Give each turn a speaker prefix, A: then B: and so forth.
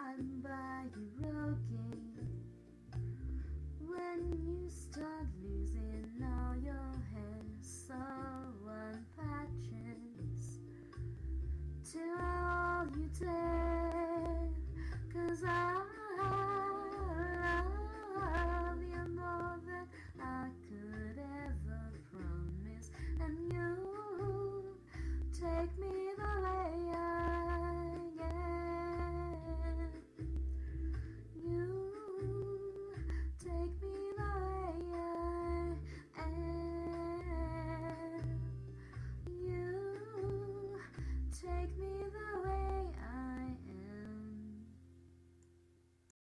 A: I'm by you broken. When you start losing all your hair, so unpatches till all you take, 'cause I love you more than I could ever promise, and you take me the way I am. You take me the way I am. You take me the